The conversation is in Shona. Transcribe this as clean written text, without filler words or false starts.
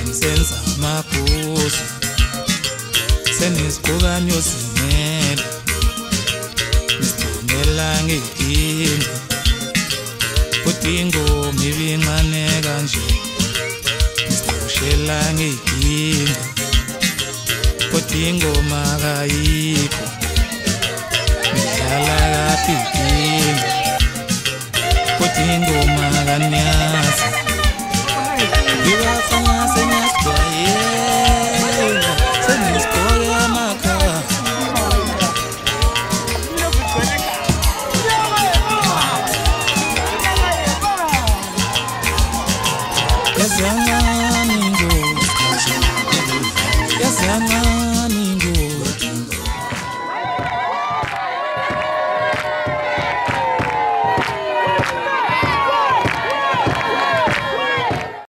senza makuzo senisqhukanyo simele nisithumela ngedingo kudingo mibincane kanje nisithushela ngedingo kudingo makayikho nidlala kapidingo kudingo makanyaza ngibafana senyasibhayela senisibhoke amakhaya yaziyancane ingozi yaziyancane